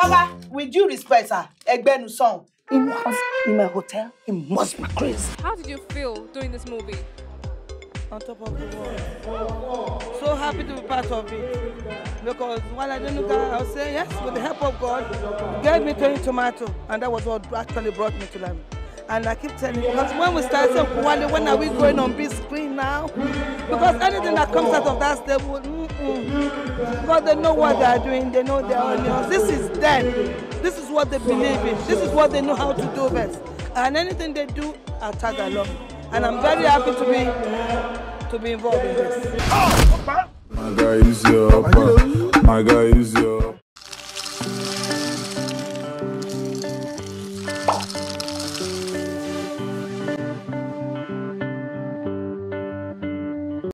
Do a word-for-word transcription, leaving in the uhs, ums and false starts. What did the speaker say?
Baba, with due respect, sir, Egbenu song. In my, in my hotel, it must be crazy. How did you feel doing this movie? On top of the world. So happy to be part of it. Because while I didn't know, I was saying yes, with the help of God, He gave me Toyin tomato, and that was what actually brought me to them. And I keep telling you, because when we started saying, when are we going on big screen now? Because anything that comes out of that stable, mm-mm. Because they know what they are doing, they know their audience. This is them. This is what they believe in. This is what they know how to do best. And anything they do, I tag along. And I'm very happy to be to be involved in this. My guy is your upper. My guy is